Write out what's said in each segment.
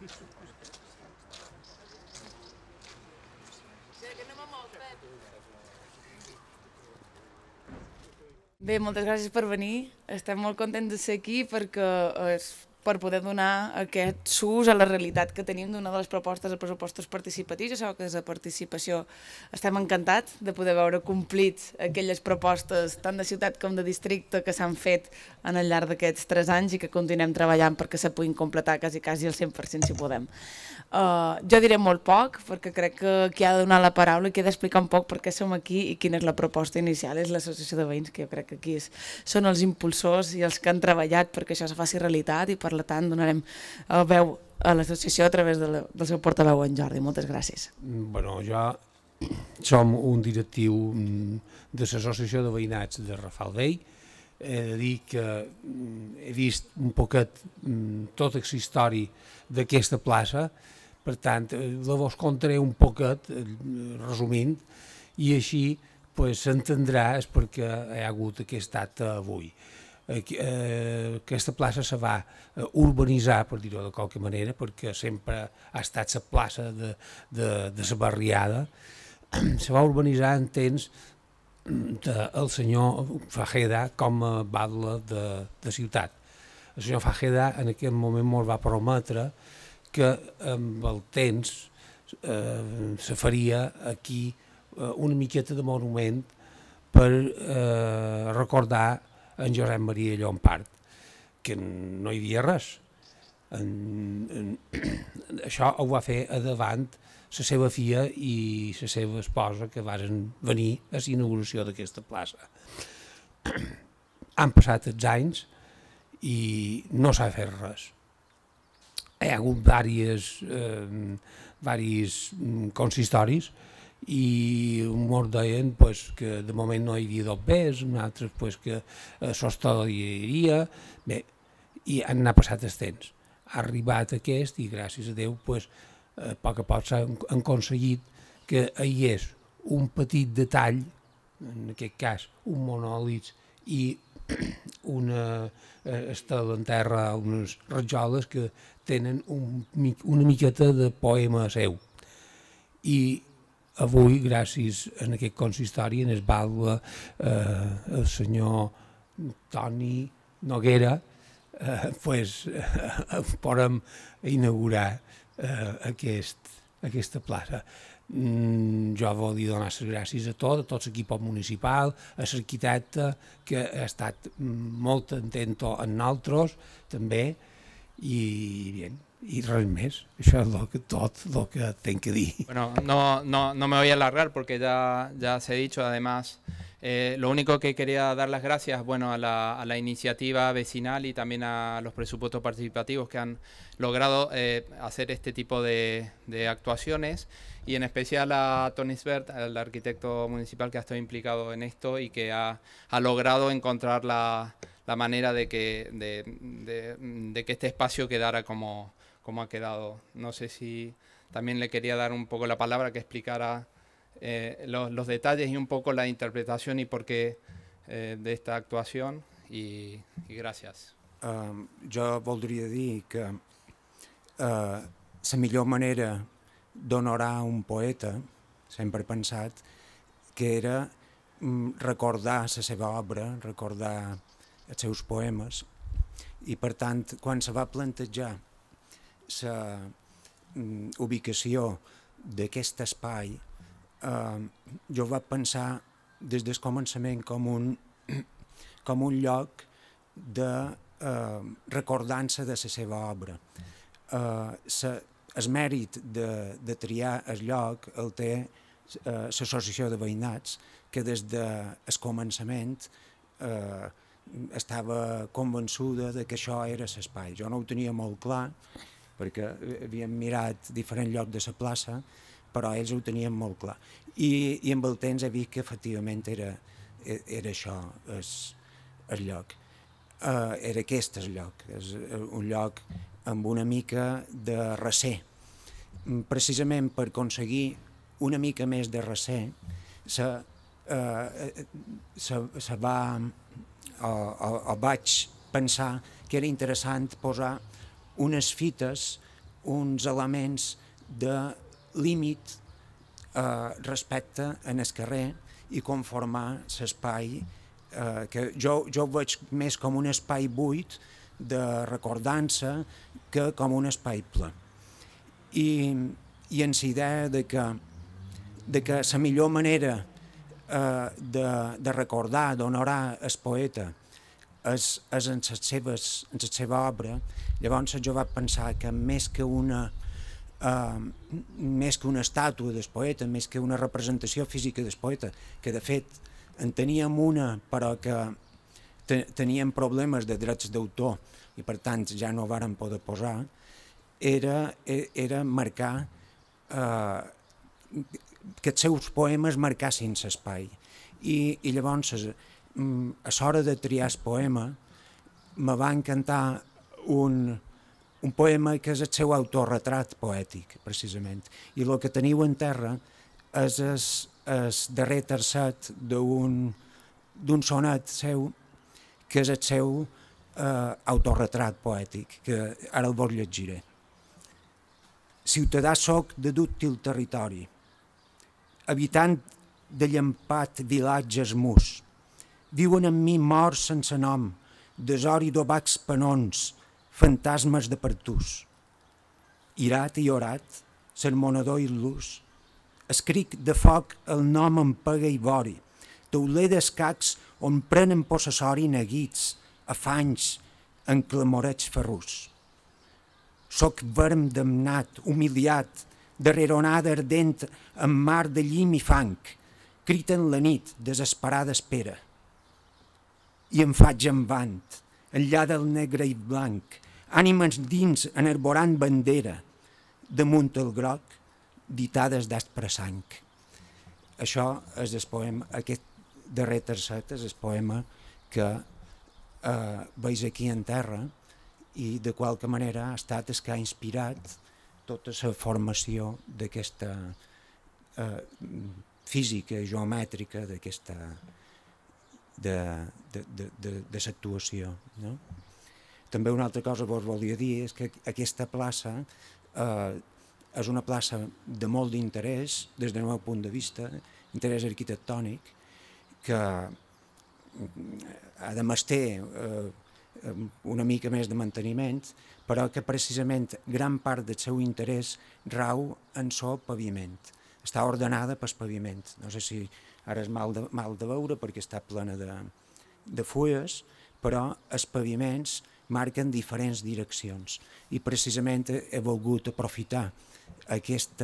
Bé, moltes gràcies per venir. Estem molt contents de ser aquí perquè és per poder donar aquest ús a la realitat que tenim d'una de les propostes de pressupostos participatius. Ja sabeu que des de participació estem encantats de poder veure complits aquelles propostes tant de ciutat com de districte que s'han fet al llarg d'aquests 3 anys i que continuem treballant perquè se puguin completar quasi al 100% si podem. Jo diré molt poc perquè crec que qui ha de donar la paraula i qui ha d'explicar un poc per què som aquí i quina és la proposta inicial és l'associació de veïns, que jo crec que aquí són els impulsors i els que han treballat perquè això se faci realitat i per tant donarem veu a l'associació a través del seu portaveu, en Jordi. Moltes gràcies. Bueno, jo som un directiu de l'associació de veïnats de Rafal-Vell. He de dir que he vist un poquet tota la història d'aquesta plaça, per tant, la vos contaré un poquet, resumint, i així s'entendrà perquè hi ha hagut aquest acte avui. Aquesta plaça se va urbanitzar, per dir-ho de qualque manera, perquè sempre ha estat la plaça de la barriada. Se va urbanitzar en temps del senyor Fajeda com a batlle de ciutat. El senyor Fajeda en aquell moment ens va prometre que amb el temps se faria aquí una miqueta de monument per recordar en Josep Maria Llompart, que no hi havia res. Això ho va fer a davant la seva filla i la seva esposa, que van venir a la inauguració d'aquesta plaça. Han passat els anys i no s'ha fet res. Hi ha hagut diversos consistoris i uns deien que de moment no hi havia dobbers, altres que sostal hi hauria, bé, i han passat els temps. Ha arribat aquest i gràcies a Déu a poc a poc s'han aconseguit que hi és un petit detall, en aquest cas un monòlit i una estela en terra, unes rajoles que tenen una miqueta de poema seu. I avui, gràcies a aquest consistori, en el batlle, el senyor Toni Noguera, podem inaugurar aquesta plaça. Jo volia donar les gràcies a tot l'equip municipal, a l'arquitecte, que ha estat molt atent amb nosaltres, també, y res més. Això és tot lo que tengo que decir. Bueno, no me voy a alargar porque ya se ha dicho. Además, lo único que quería dar las gracias, bueno, a la iniciativa vecinal y también a los presupuestos participativos que han logrado hacer este tipo de actuaciones, y en especial a Tony Svert, el arquitecto municipal que ha estado implicado en esto y que ha logrado encontrar la manera de que este espacio quedara como ha quedado. No sé si también le quería dar un poco la palabra, que explicara los detalles y un poco la interpretación y por qué de esta actuación, y gracias. Jo voldria dir que la millor manera d'honorar un poeta, sempre he pensat, que era recordar la seva obra, recordar els seus poemes, i per tant, quan se va plantejar la ubicació d'aquest espai, jo vaig pensar des del començament com un lloc de recordança de la seva obra. El mèrit de triar el lloc el té l'associació de veïnats, que des del començament estava convençuda que això era l'espai. Jo no ho tenia molt clar, perquè havíem mirat diferents llocs de la plaça, però ells ho tenien molt clar. I amb el temps he vist que efectivament era això, el lloc. Era aquest el lloc, és un lloc amb una mica de recer. Precisament per aconseguir una mica més de recer, vaig pensar que era interessant posar unes fites uns elements de límit respecte en el carrer i conformar l'espai que jo ho veig més com un espai buit de recordança que com un espai ple. I en la idea de que la millor manera de recordar, d'honorar el poeta és en la seva obra, llavors jo vaig pensar que més que una estàtua del poeta, més que una representació física del poeta, que de fet en teníem una però que teníem problemes de drets d'autor i per tant ja no vàrem poder posar, era marcar que els seus poemes marcassin l'espai. I llavors, a l'hora de triar el poema, me va encantar un poema que és el seu autorretrat poètic, precisament. I el que teniu en terra és el darrer tercet d'un sonet seu, que és el seu autorretrat poètic, que ara el vos llegiré. Ciutadà soc de dúctil territori, habitant de llampat vilatges mus. Viuen en mi morts sense nom, desori d'obacs penons, fantasmes de pertús. Irat i orat, sermonador il·lús, escric de foc el nom en pega i vori, tauler d'escacs on prenen possessori neguits, afanys, en clamoreig ferrús. Soc verm damnat, humiliat, darrere onada ardent, en mar de llim i fang, criten la nit, desesperada espera. I em faig envant, enllà del negre i blanc, ànimes dins enarborant bandera, damunt el groc, ditades d'aspre sang. Això és el poema, aquest darrer tercet és el poema que veig aquí en terra i de qualque manera ha estat el que ha inspirat tota la formació d'aquesta física geomètrica d'aquesta de l'actuació. No? També una altra cosa que us volia dir és que aquesta plaça és una plaça de molt d'interès des del meu punt de vista, interès arquitectònic, que a més té una mica més de manteniment, però que precisament gran part del seu interès rau en el paviment. Està ordenada pel paviment. No sé si ara és mal de veure perquè està plena de fulles, però els paviments marquen diferents direccions i precisament he volgut aprofitar aquest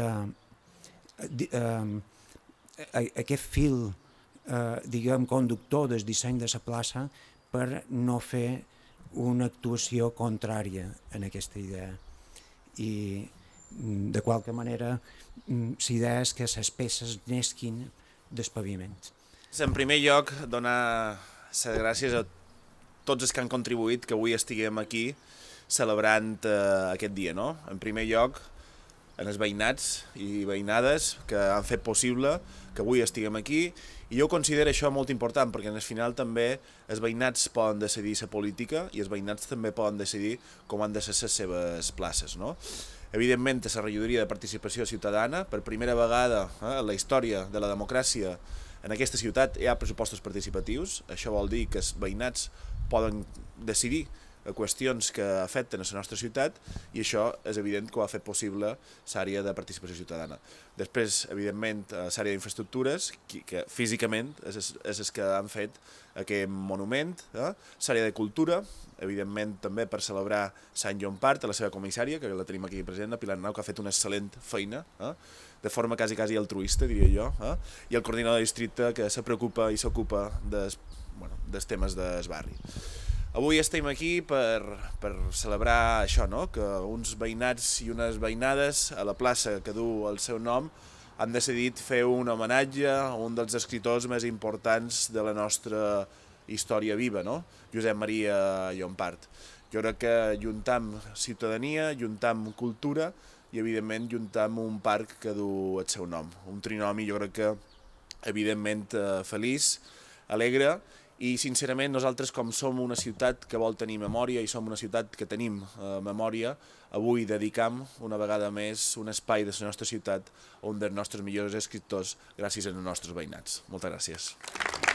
fil diguem conductor del disseny de la plaça per no fer una actuació contrària en aquesta idea. I de qualque manera la idea és que les peces nesquin del paviment. En primer lloc, donar les gràcies a tots els que han contribuït que avui estiguem aquí celebrant aquest dia. No? En primer lloc, els veïnats i veïnades que han fet possible que avui estiguem aquí, i jo considero això molt important perquè al final també els veïnats poden decidir la política i els veïnats també poden decidir com han de ser les seves places. No? Evidentment, a la regidoria de participació ciutadana, per primera vegada en la història de la democràcia en aquesta ciutat hi ha pressupostos participatius. Això vol dir que els veïnats poden decidir qüestions que afecten a la nostra ciutat i això és evident que ho ha fet possible l'àrea de participació ciutadana. Després, evidentment, l'àrea d'infraestructures, que físicament és el que han fet aquest monument, l'àrea de cultura, evidentment també per celebrar Sant Llompart, a la seva comissària, que la tenim aquí present, la Pilar Nau, que ha fet una excel·lent feina, de forma quasi altruista, diria jo, i el coordinador de districte que se preocupa i s'ocupa dels temes del barri. Avui estem aquí per celebrar això, no? Que uns veïnats i unes veïnades a la plaça que du el seu nom han decidit fer un homenatge a un dels escriptors més importants de la nostra història viva, no? Josep Maria Llompart. Jo crec que juntam ciutadania, juntam cultura i evidentment juntam un parc que du el seu nom. Un trinomi jo crec que evidentment feliç, alegre i sincerament nosaltres, com som una ciutat que vol tenir memòria i som una ciutat que tenim memòria, avui dedicam una vegada més un espai de la nostra ciutat a un dels nostres millors escriptors gràcies als nostres veïnats. Moltes gràcies.